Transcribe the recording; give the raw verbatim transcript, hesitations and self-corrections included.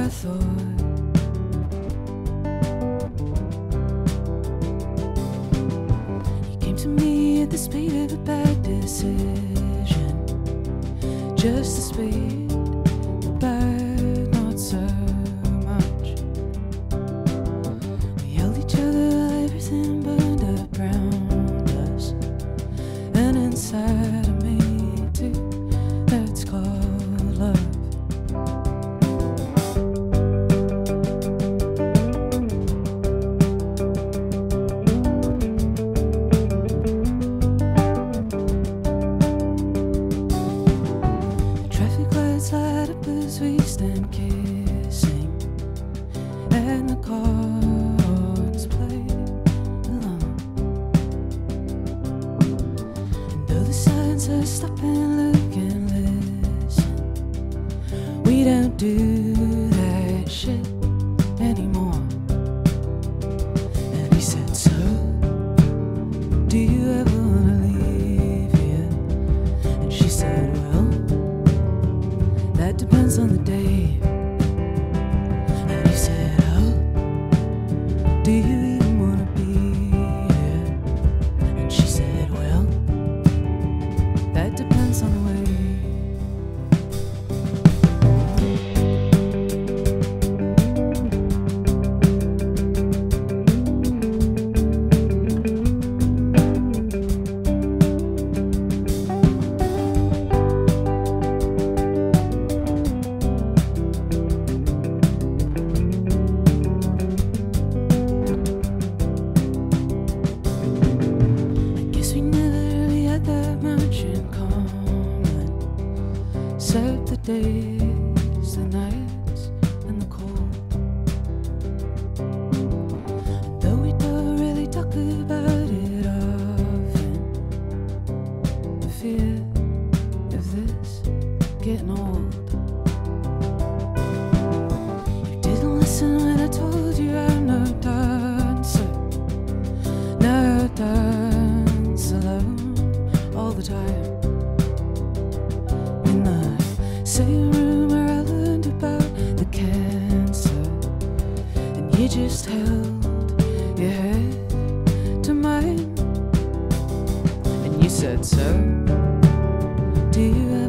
I thought. You came to me at the speed of a bad decision, just the speed, the bad, not so much. We held each other while everything burned up around us, and inside of me too, that's called love. Light up as we stand kissing, and the cards play along. And though the signs are stop and look and listen, we don't do that shit anymore. And he said, so do you ever wanna leave here? And she said, well, that depends on the day. And he said, oh, do you even want to be here? And she said, well, that depends on the way. Except the days, the nights, and the cold. And though we don't really talk about it often, the fear of this getting old. You didn't listen when I told you I'm no dancer, no dance alone all the time. Same room where I learned about the cancer, and you just held your head to mine, and you said, so do you